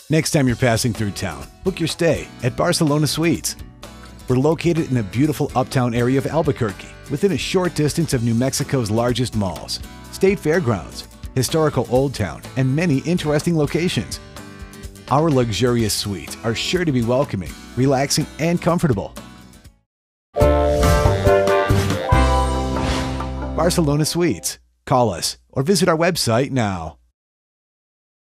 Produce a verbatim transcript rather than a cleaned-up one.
Next time you're passing through town, book your stay at Barcelona Suites. We're located in a beautiful uptown area of Albuquerque, within a short distance of New Mexico's largest malls, state fairgrounds, historical Old Town, and many interesting locations. Our luxurious suites are sure to be welcoming, relaxing, and comfortable. Barcelona Suites. Call us or visit our website now.